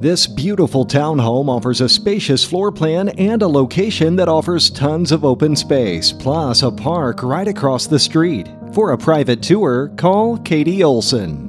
This beautiful townhome offers a spacious floor plan and a location that offers tons of open space, plus a park right across the street. For a private tour, call Katie Olsen.